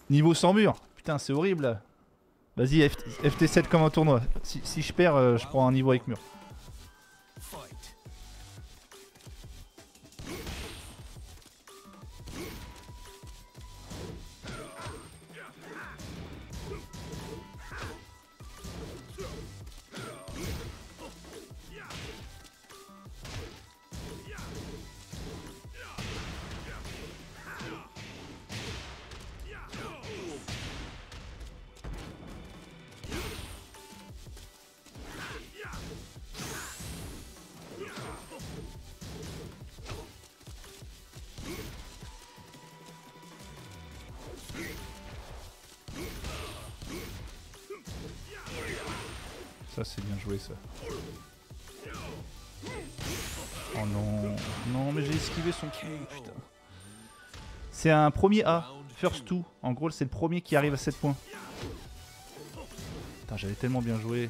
Niveau sans mur. Putain, c'est horrible là. Vas-y, FT7 comme un tournoi. Si je perds, je prends un niveau avec mur. Ça c'est bien joué ça. Oh non. Non mais j'ai esquivé son kill, putain. C'est un premier A. First 2. En gros c'est le premier qui arrive à 7 points. Putain j'avais tellement bien joué.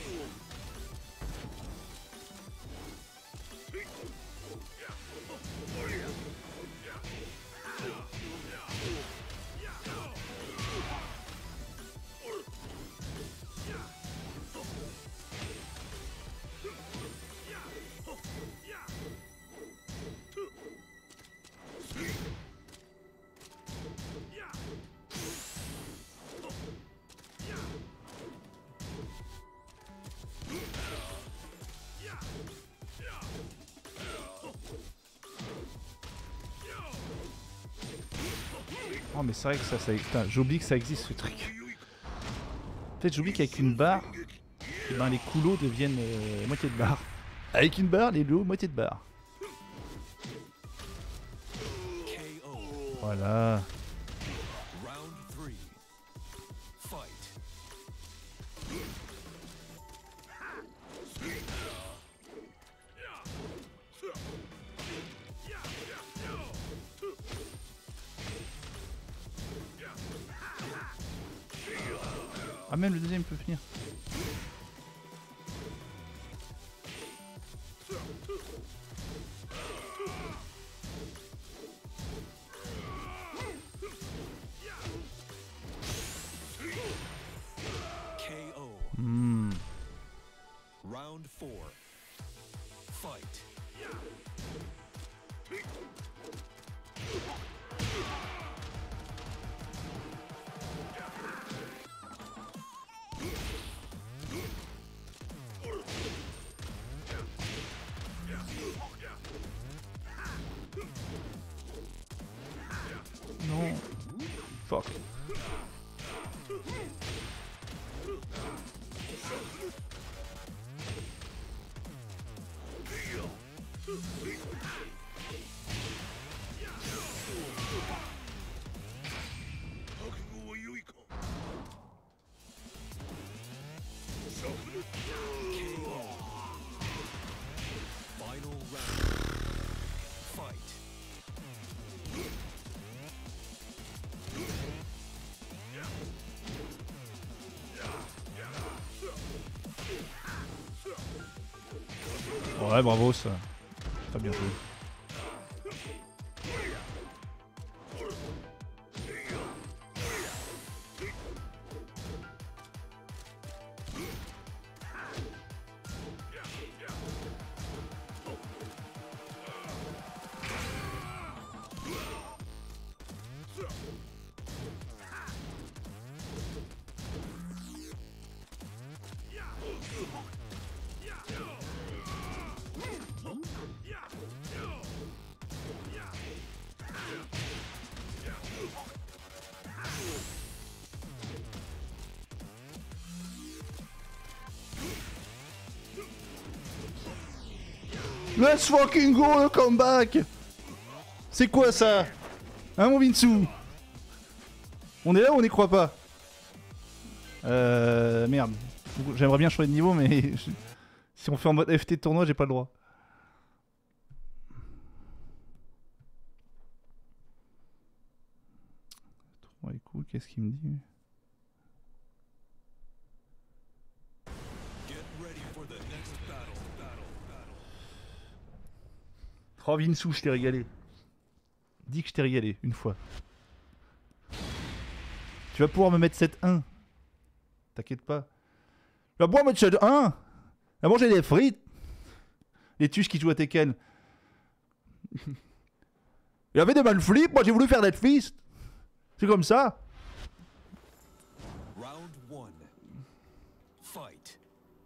Oh mais c'est vrai que ça j'oublie que ça existe ce truc. En fait j'oublie qu'avec une barre, eh ben, les coulots deviennent moitié de barre. Avec une barre, les lots moitié de barre. Voilà. Ah même le deuxième peut finir. Round 4. Fight. Non. Fuck. Final round. Fight. Ouais bravo ça. Très bien joué. Let's fucking go le comeback. C'est quoi ça? Hein mon Vinsu? On est là ou on n'y croit pas? Merde. J'aimerais bien changer de niveau mais si on fait en mode FT de tournoi j'ai pas le droit. Trop écoute, qu'est-ce qu'il me dit? Oh Vinsu, je t'ai régalé. Dis que je t'ai régalé, une fois. Tu vas pouvoir me mettre 7-1. T'inquiète pas. Tu vas pouvoir mettre 7-1. À manger des frites. Les tuches qui jouent à Tekken. Il y avait des malflips, moi j'ai voulu faire Dead Fist. C'est comme ça. Round 1. Fight.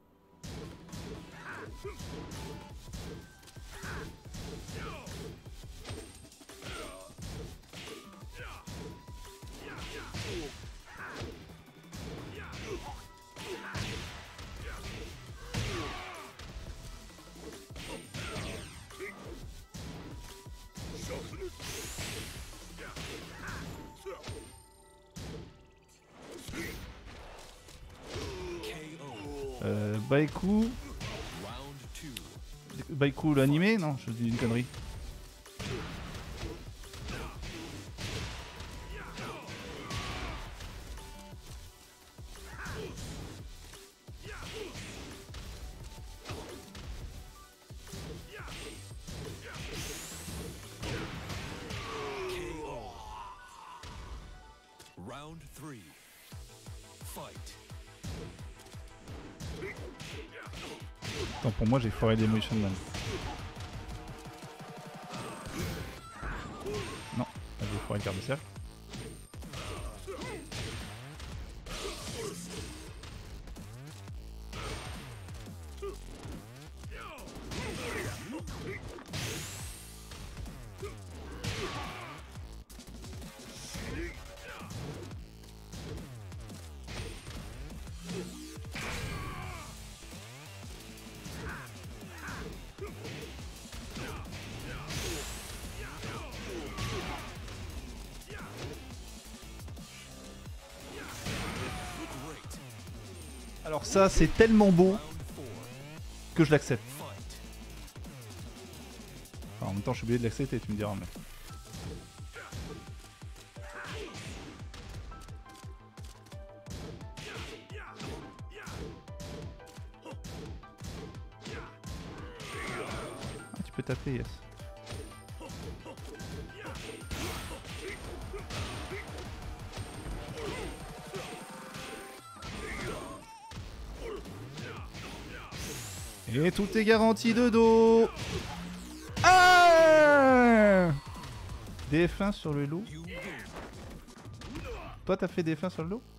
Baikou. Round 2. Baikou l'animé? Non, je dis une connerie. Round 3. Fight. Attends, pour moi j'ai foiré Demolition Man. Non, j'ai foiré le quart de cercle. Alors ça c'est tellement beau Round 4. que je l'accepte. Fight. Enfin, en même temps je suis obligé de l'accepter, tu me diras mais... Ah, tu peux taper, yes. Et tout est garanti de dos. Ah, DF1 sur le lot. You win. Toi t'as fait DF1 sur le lot?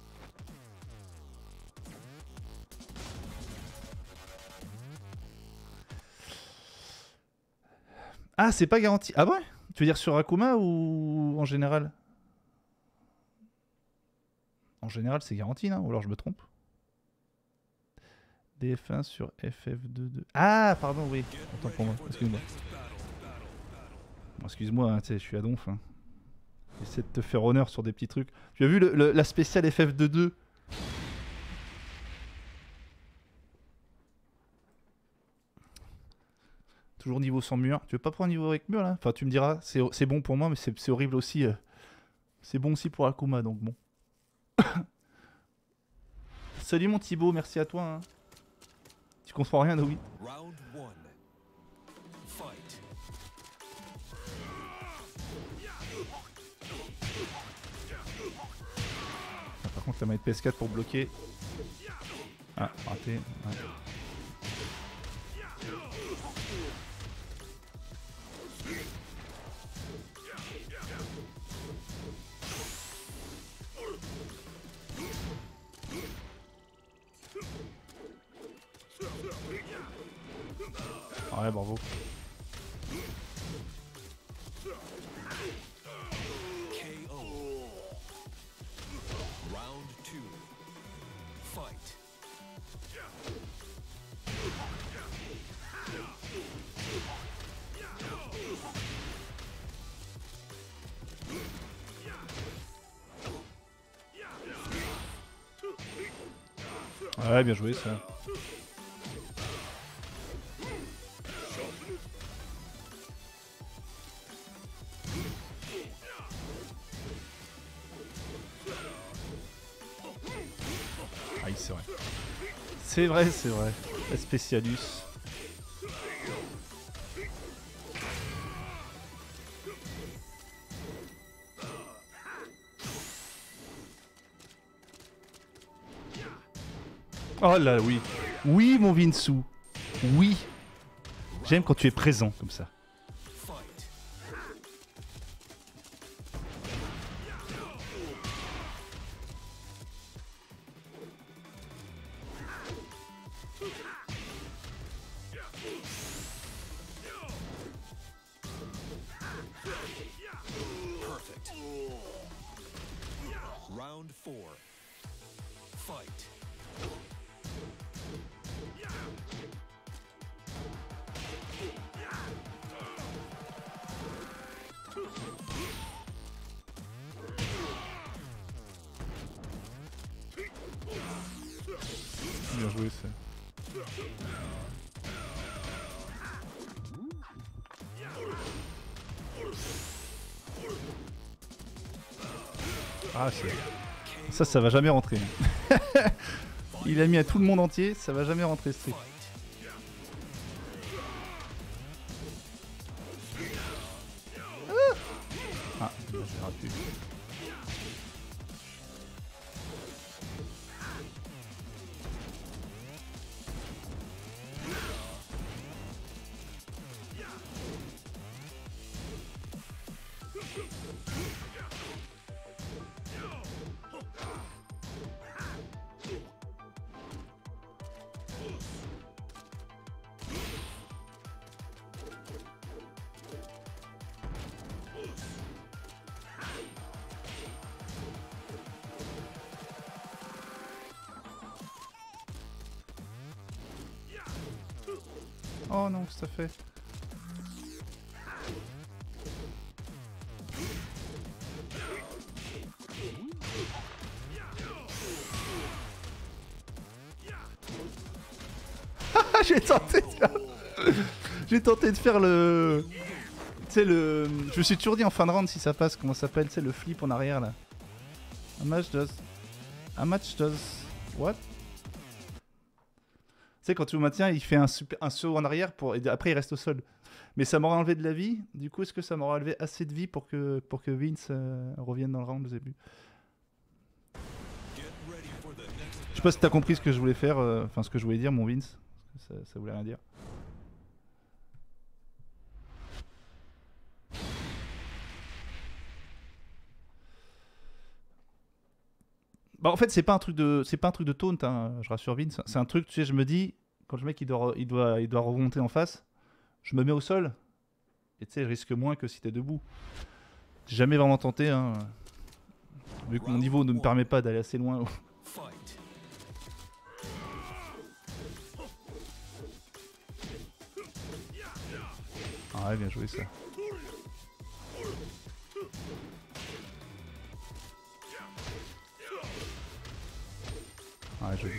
Ah c'est pas garanti. Ah ouais? Tu veux dire sur Akuma ou en général? En général c'est garanti non? Ou alors je me trompe? DF1 sur FF22. Ah pardon oui. Autant pour moi, excuse-moi. Bon, excuse-moi, hein, tu sais, je suis à donf. Hein. J'essaie de te faire honneur sur des petits trucs. Tu as vu la spéciale FF22? Toujours niveau sans mur. Tu veux pas prendre niveau avec mur là? Enfin tu me diras, c'est bon pour moi mais c'est horrible aussi. C'est bon aussi pour Akuma donc bon. Salut mon Thibaut, merci à toi. Hein. Tu comprends rien, oui. Round 1. Fight. Ah, par contre la manette PS4 pour bloquer. Ah, raté. Ouais. Ah ouais, bravo. KO. Round 2. Fight. Ouais, bien joué ça. Ah, c'est vrai. C'est vrai, c'est vrai. La Spécialus. Oh là, oui. Oui, mon Vinsou. Oui. J'aime quand tu es présent comme ça. Fight. Perfect. Round 4. Fight. Bien joué, ça. Ah, ça va jamais rentrer. Il a mis à tout le monde entier, ça va jamais rentrer ce truc. Ah, j'ai raté. Oh non, ça fait. J'ai tenté de faire... J'ai tenté de faire le... Tu sais le... Je me suis toujours dit en fin de round si ça passe, comment ça s'appelle, tu sais le flip en arrière là. Un match does... Un match does... What? Tu sais quand tu le maintiens, il fait un saut en arrière pour... et après il reste au sol. Mais ça m'aurait enlevé de la vie, du coup est-ce que ça m'aurait enlevé assez de vie pour que Vince revienne dans le round au début? Je sais pas si t'as compris ce que je voulais faire, enfin ce que je voulais dire mon Vince. Ça voulait rien dire. Bah en fait c'est pas un truc de taunt, hein, je rassure Vince. C'est un truc, tu sais, je me dis quand le mec il doit remonter en face, je me mets au sol et tu sais je risque moins que si t'es debout. J'ai jamais vraiment tenté, hein, vu que mon niveau ne me permet pas d'aller assez loin. Ah ouais, bien joué ça. Ah joli.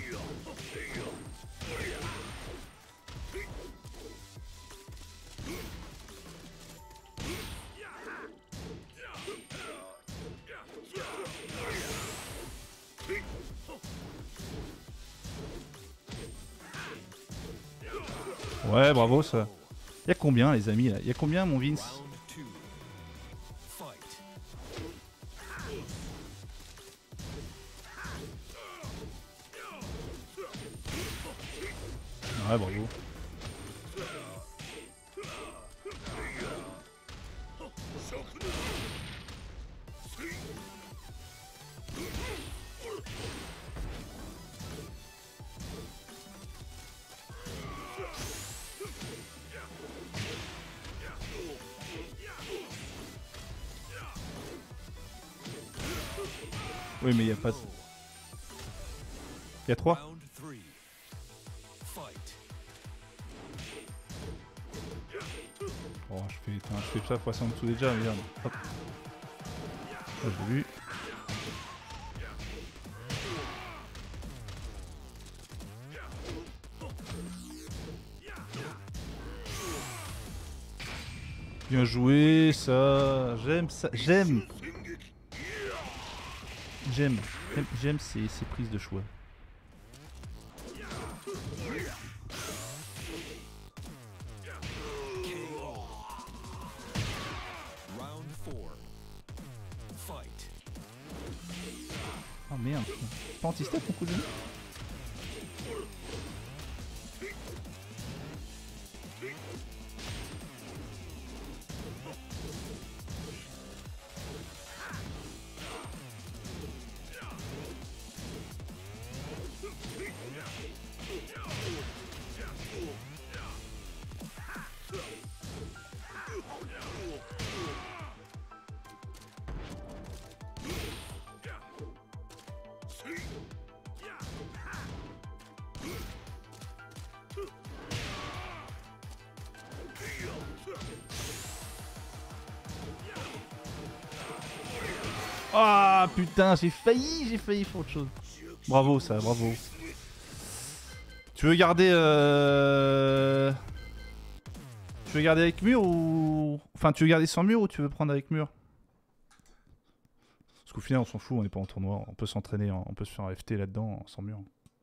Ouais, bravo ça. Y'a combien les amis là? Y'a combien mon Vince? Ouais, bravo. Oui, mais il n'y a pas... Il y a 3. Oh, je fais ça passer en dessous déjà, regarde. Hop. Ah, j'ai vu. Bien joué, ça. J'aime ça. J'aime ces prises de choix. Oh merde. Pas anti-step mon coup de genou. Ah putain, j'ai failli faire autre chose. Bravo ça, bravo. Tu veux garder Tu veux garder avec mur ou... Enfin, tu veux garder sans mur ou tu veux prendre avec mur? Parce qu'au final, on s'en fout, on n'est pas en tournoi. On peut s'entraîner, on peut se faire un FT là-dedans sans mur.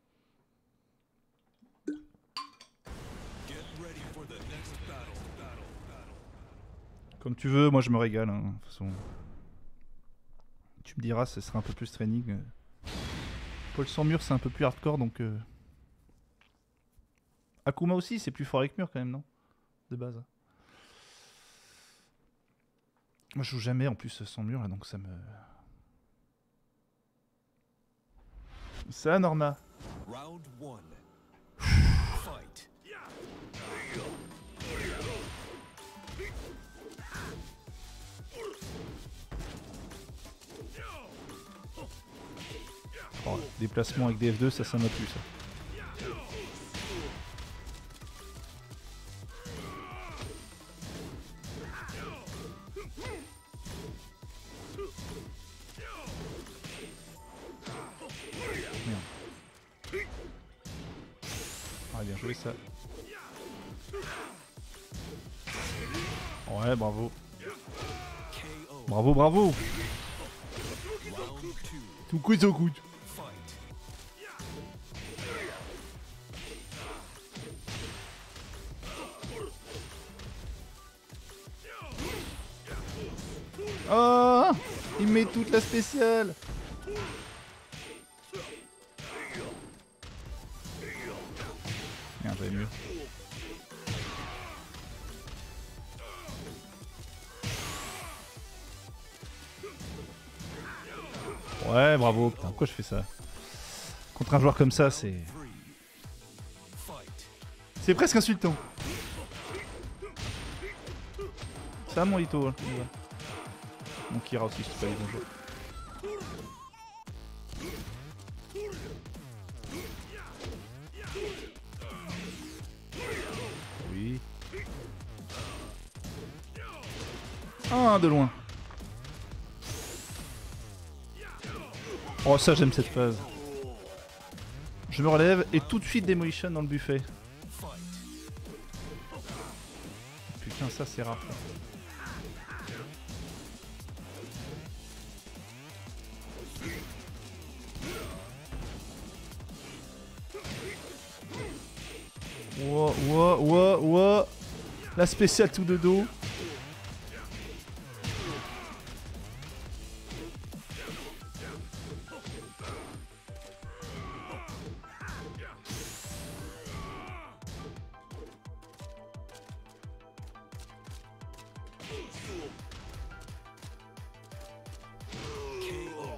Comme tu veux, moi je me régale. Hein, de toute façon. Tu me diras, ce sera un peu plus training. Paul sans mur, c'est un peu plus hardcore, donc... Akuma aussi, c'est plus fort avec mur quand même, non? De base. Moi je joue jamais en plus sans mur, là, donc ça me... Ça, Norma. Round 1. Fight. Oh, déplacement avec des F2, ça m'a plu ça. Merde. Ah, bien joué ça. Ouais, bravo. KO. Bravo, bravo. Round 2. Tout coup, tout coup. Fight. Oh, il met toute la spéciale. Merde, j'avais mieux. Ouais, bravo. Putain, pourquoi je fais ça? Contre un joueur comme ça, c'est... 3. Fight. C'est presque insultant. Ça, mon Ito. Hein. Mon Kira aussi, je sais pas, bonjour. Oui. Ah, de loin. Oh, ça, j'aime cette phase. Je me relève et tout de suite Demolition dans le buffet. Putain, ça, c'est rare. Wow, wow, wow, wow. La spéciale tout de dos. KO.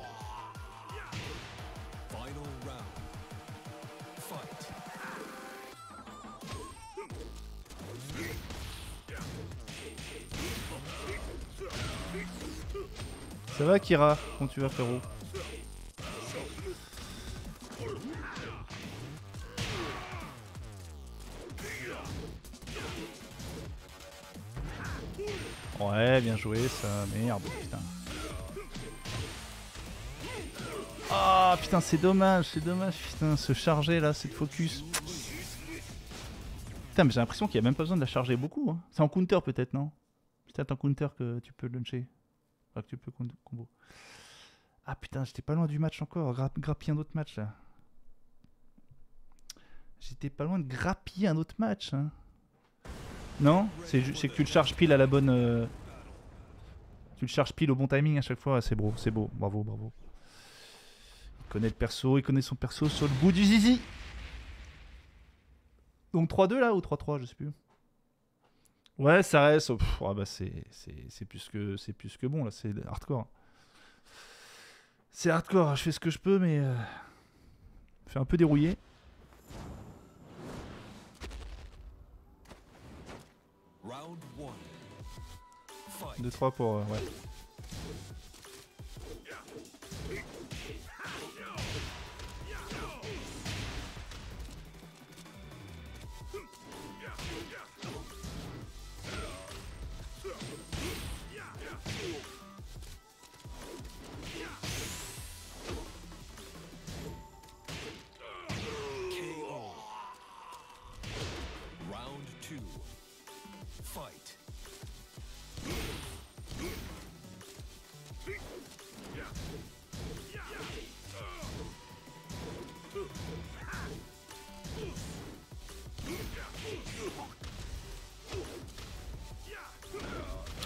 Final round. Fight. Ça va, Kira? Comment tu vas, frérot? Ouais, bien joué, ça. Merde, putain. Ah, putain, c'est dommage, putain, se charger là, cette focus. Putain, mais j'ai l'impression qu'il n'y a même pas besoin de la charger beaucoup. Hein. C'est en counter peut-être, non? C'est peut-être en counter que tu peux launcher. Enfin, que tu peux combo. Ah putain, j'étais pas loin du match encore. Grappiller un autre match là. J'étais pas loin de grappiller un autre match. Hein. Non? C'est que tu le charges pile à la bonne... Tu le charges pile au bon timing à chaque fois. C'est beau, c'est beau. Bravo, bravo. Il connaît le perso, il connaît son perso sur le bout du zizi. Donc 3-2 là ou 3-3, je sais plus. Ouais, ça reste. Pff, ah bah c'est plus que bon là, c'est hardcore. C'est hardcore, je fais ce que je peux, mais je fais un peu dérouiller. Round 1. Fight. 2-3 pour ouais.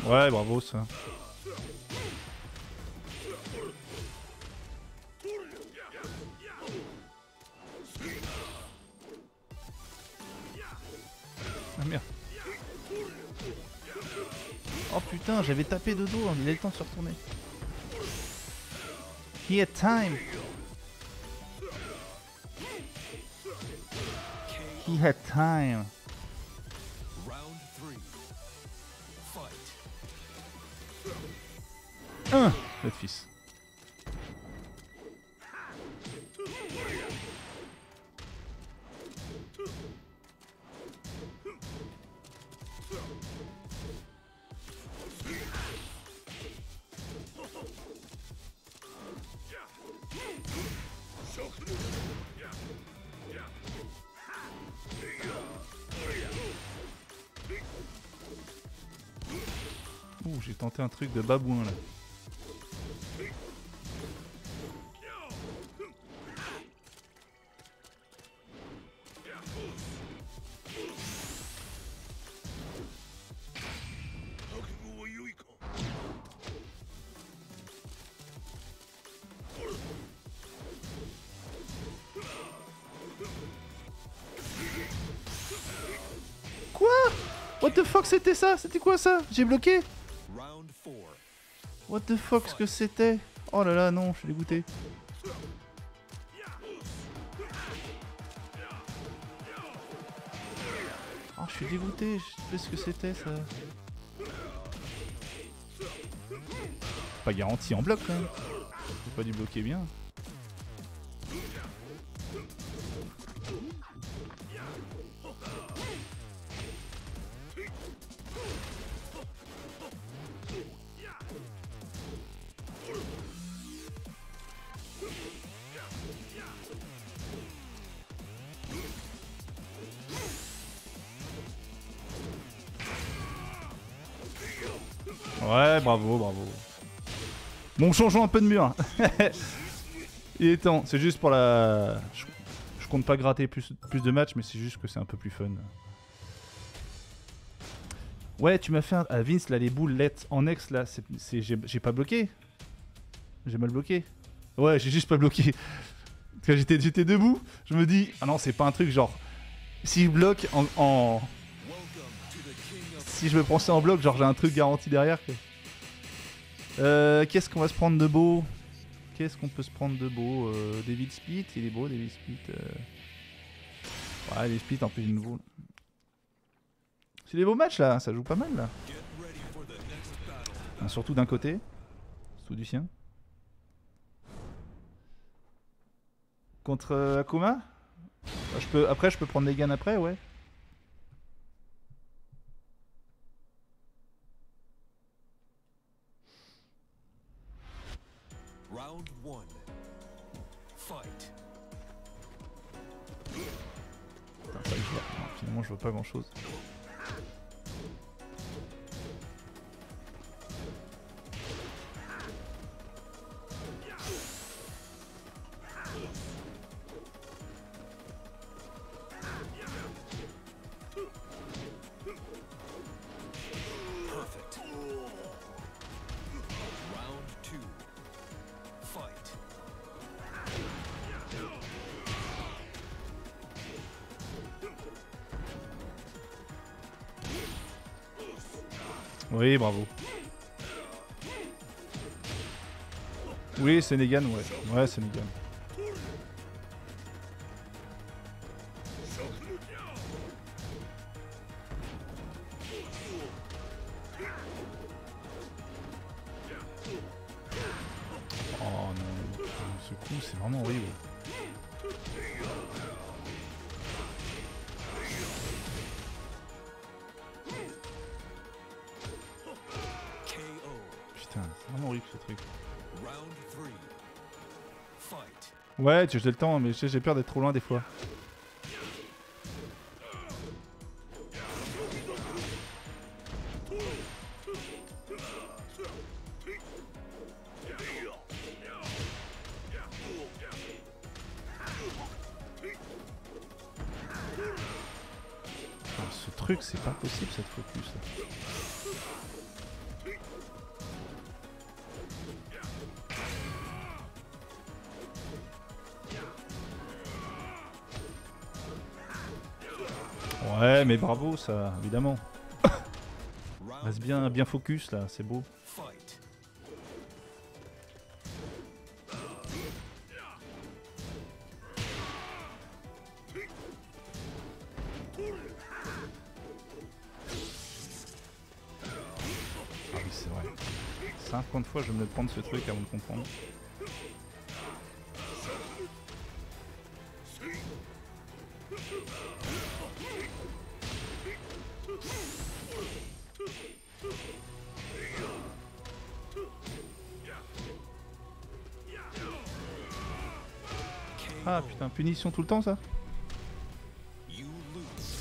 Ouais, bravo ça. Ah merde. Oh putain, j'avais tapé de dos, il a eu le temps de se retourner. He had time. He had time. Round 3. Fight. Notre fils. Ouh, j'ai tenté un truc de babouin là. Quoi? What the fuck c'était ça? C'était quoi ça? J'ai bloqué? Round 4. What the fuck ce que c'était? Oh là là non, je suis dégoûté. Oh je suis dégoûté, je sais ce que c'était ça. Pas garanti en bloc quand même. J'ai pas dû bloquer bien. Ouais, bravo, bravo. Bon, changeons un peu de mur. Il est temps. C'est juste pour la... Je compte pas gratter plus de matchs, mais c'est juste que c'est un peu plus fun. Ouais, tu m'as fait un... Ah, Vince, là, les boules lettres en ex, là, j'ai pas bloqué. J'ai mal bloqué. Ouais, j'ai juste pas bloqué. Quand j'étais debout, je me dis... Ah non, c'est pas un truc genre... Si je bloque si je me prends ça en bloc, genre j'ai un truc garanti derrière. Qu'est-ce qu'on va se prendre de beau? Qu'est-ce qu'on peut se prendre de beau? David Spit, il est beau, David Spit. Ouais, David Spit, en plus, il nouveau. C'est des beaux matchs là, ça joue pas mal là. Enfin, surtout d'un côté, surtout du sien. Contre Akuma? Après, je peux prendre des gains après, ouais. Round 1. Fight. Putain, ça, non, finalement, je vois pas grand chose. Perfect. Round 2. Fight. Oui, bravo. Oui, c'est Negan, ouais. Ouais, c'est Negan. Oh non, ce coup, c'est vraiment horrible. KO. Putain, c'est vraiment horrible ce truc. Round 3. Fight. Ouais, j'ai le temps, mais j'ai peur d'être trop loin des fois. Putain, ce truc, c'est pas possible cette focus. Là. Ouais, mais bravo, ça, évidemment. Round Reste bien focus là, c'est beau. fight. Ah oui, c'est vrai. 50 fois, je vais me le prendre ce truc avant de comprendre. Ah putain, punition tout le temps ça? You lose.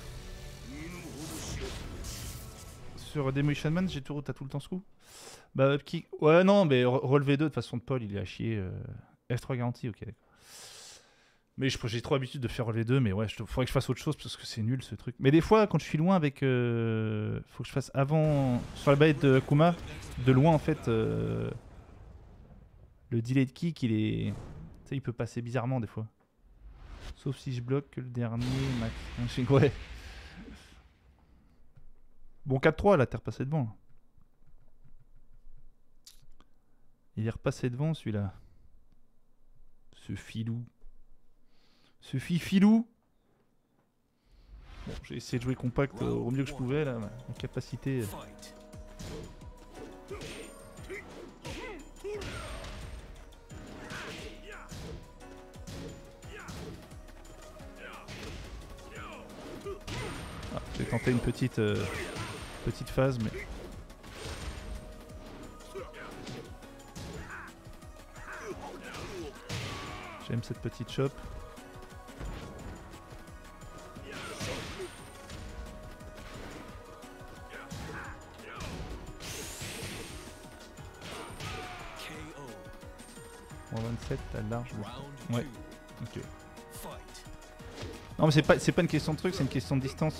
Sur Demolition Man, t'as tout le temps ce coup? Bah upkick. Ouais non mais relevé 2 de toute façon de Paul il est à chier. F3 garantie, ok d'accord. Mais j'ai trop l'habitude de faire relevé 2 mais ouais, faudrait que je fasse autre chose parce que c'est nul ce truc. Mais des fois quand je suis loin avec... faut que je fasse avant... Sur la baguette de Akuma, de loin en fait... le delay de kick il est... Tu sais il peut passer bizarrement des fois. Sauf si je bloque que le dernier max. Ouais. Bon 4-3 là, t'es repassé devant. Là. Il est repassé devant celui-là. Ce filou. Ce filou. Bon, j'ai essayé de jouer compact au mieux que je pouvais là, ma capacité. Fight. Ah, j'ai tenté une petite phase mais... J'aime cette petite chope. KO. 127, t'as large. Round Ouais. 2. Ok. Fight. Non mais c'est pas une question de truc, c'est une question de distance.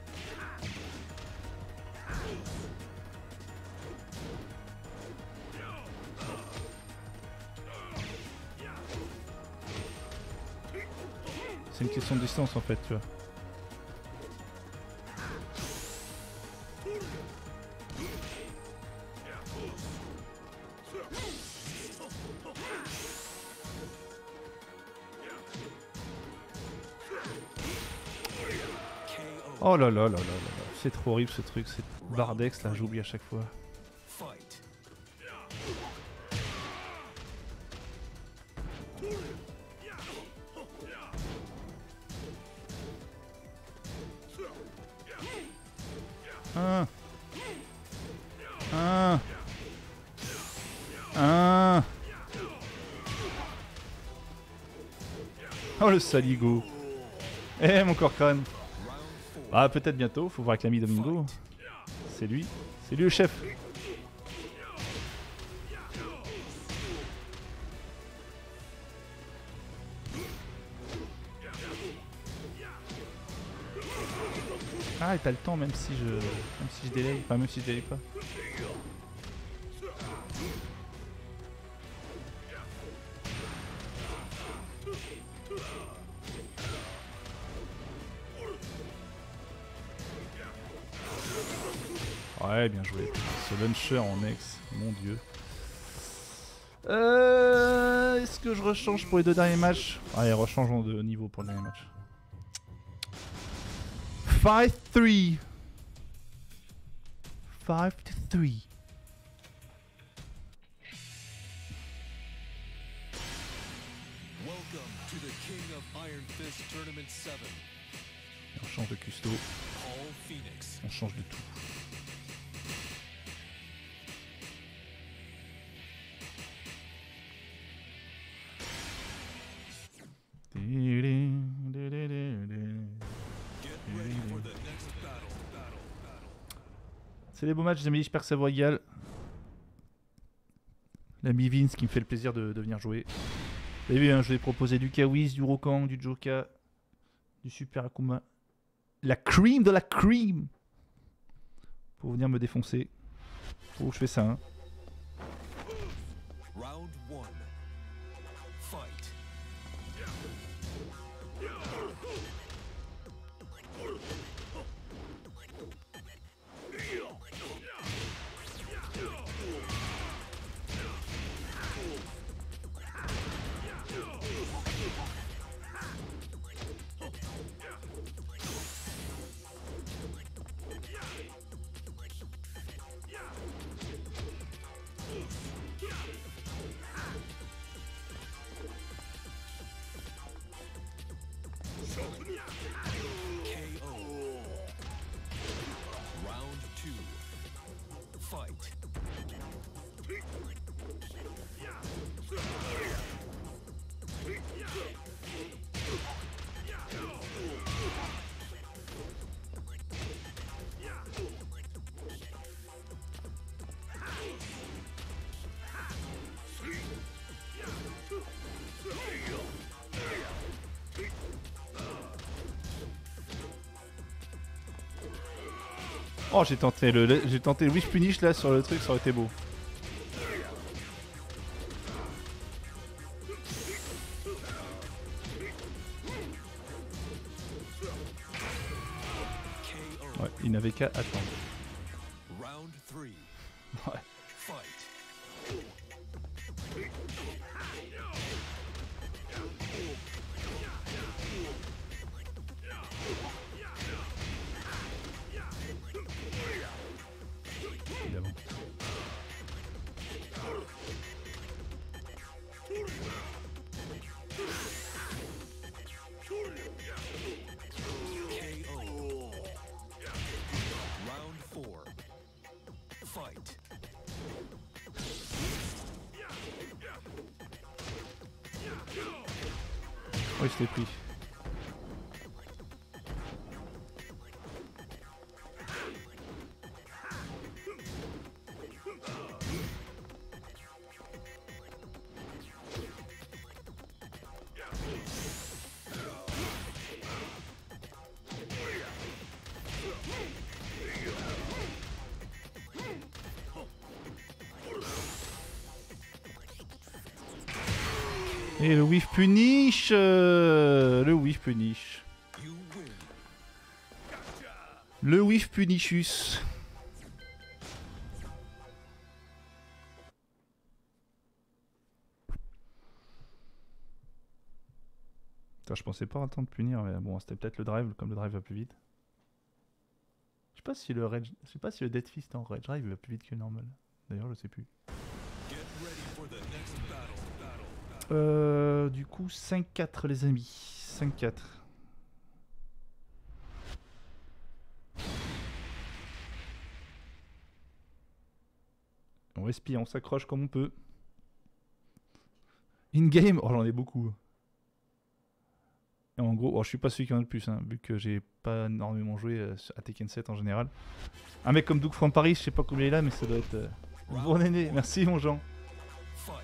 C'est une question de distance en fait, tu vois. KO. Oh là là là là là là, c'est trop horrible ce truc, c'est Bardex là, j'oublie à chaque fois. Fight. Un. Un. Un. Oh le saligo. Eh mon corps crâne. Round 4. Ah peut-être bientôt, faut voir avec l'ami Domingo. C'est lui le chef. Ah et t'as le temps même si je délaye, enfin même si je délaye pas. Ouais bien joué. Ce launcher en ex, mon dieu. Est-ce que je rechange pour les deux derniers matchs? Allez, rechangeons de niveau pour le dernier match. 5-3. 5-3. Welcome to the King of Iron Fist Tournament 7, On change de custo, Paul Phoenix. on change de tout. Get ready for the next battle. C'est les beaux matchs, les amis, j'espère que ça vous régale. L'ami Vince qui me fait le plaisir de venir jouer. Vous avez vu, hein, je vous ai proposé du Kawiz, du Rokang, du Joka, du Super Akuma. La cream de la cream pour venir me défoncer. Oh, je fais ça, hein. Round 1. Fight. KO. Round 2. Fight. Oh, j'ai tenté le Wish Punish là sur le truc, ça aurait été beau. KO. Ouais, il n'avait qu'à attendre. Round 3. Ouais. Fight. Évidemment. KO. Round 4. Fight. Oui, je t'ai pris. Et le Whiff Punish, le Whiff Punish. You win. Le Whiff Punishus. Putain, je pensais pas avoir le temps de punir, mais bon, c'était peut-être le drive, comme le drive va plus vite. Je sais pas si le Dead Fist en Rage Drive va plus vite que le normal. D'ailleurs, je sais plus. Get ready for the next battle. Du coup, 5-4 les amis. 5-4. On respire, on s'accroche comme on peut. In-game, oh j'en ai beaucoup. Et en gros, oh, je suis pas celui qui en a le plus, hein, vu que j'ai pas énormément joué à Tekken 7 en général. Un mec comme Doug from Paris, je sais pas combien il a, mais ça doit être... Bon aîné, merci mon Jean. Fight.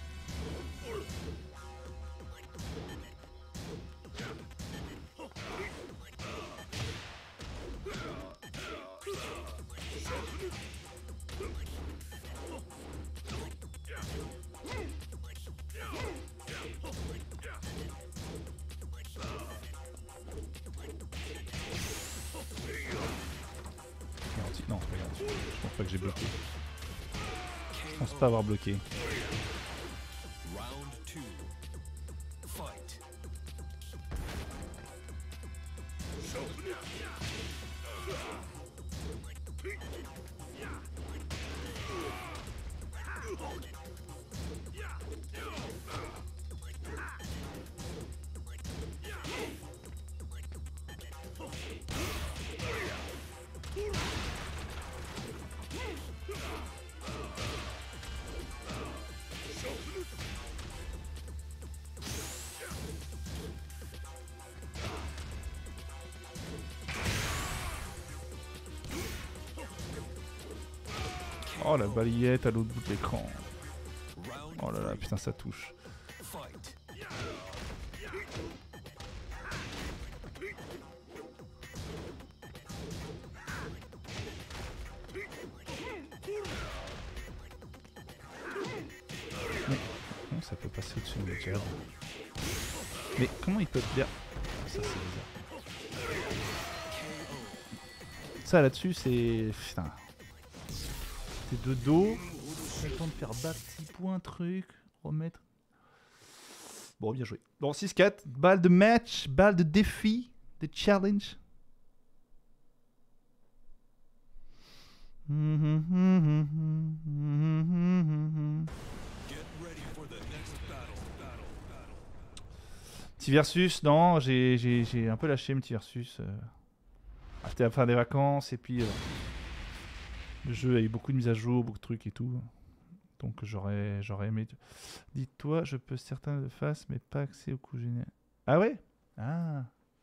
Garanti. Non, c'est pas garanti. Je pense pas que j'ai bloqué. Je pense pas avoir bloqué. Round 2. Fight. Oh la balayette à l'autre bout de l'écran. Round Oh là là, 3. putain ça touche. Fight. Non, ça peut passer au-dessus de jab. Mais comment il peut te dire... Ça c'est bizarre. Ça là-dessus c'est... Putain. T'es de dos. T'as le temps de faire battre 6 points, truc. Remettre. Bon, bien joué. Bon, 6-4. Balle de match. Balle de défi. De challenge. Get ready for the next battle. Multiversus, non, j'ai un peu lâché Multiversus. C'était la fin des vacances et puis le jeu a eu beaucoup de mises à jour, beaucoup de trucs et tout. Donc j'aurais aimé. Dis-toi, je peux certains de face, mais pas accès au coup général. Ah ouais? Ah.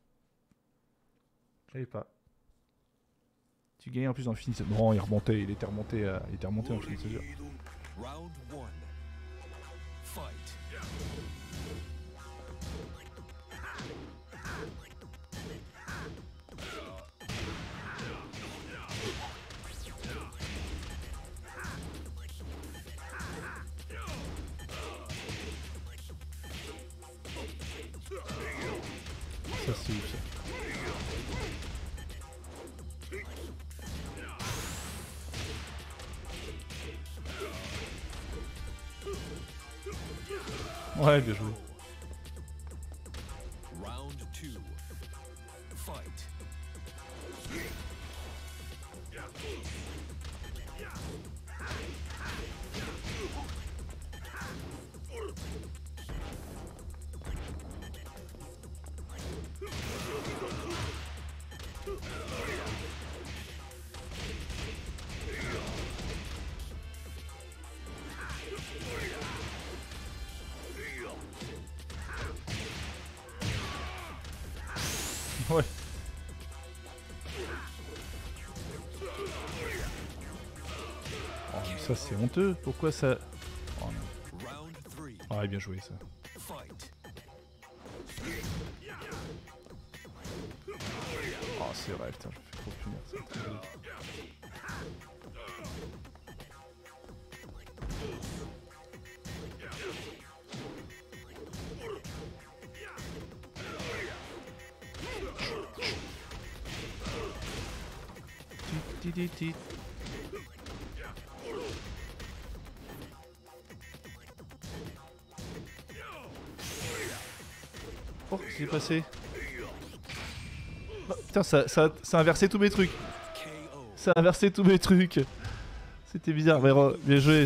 Je savais pas. Tu gagnes en plus dans le finisseur. Non, il était remonté en finisseur. Round 1. Fight. Ça c'est ouf ça. Ouais, bien joué. Round 2. Fight. Ouais. Oh, mais ça c'est honteux. Pourquoi ça... Oh non. Round 3. Ah, ouais, bien joué ça. Fight. Oh, c'est vrai, putain, je me fais trop punir ça. Très joli. Tit. Oh, qu'est-ce qui s'est passé? Oh, putain, ça a inversé tous mes trucs. KO. Ça a inversé tous mes trucs. C'était bizarre, mais bien joué.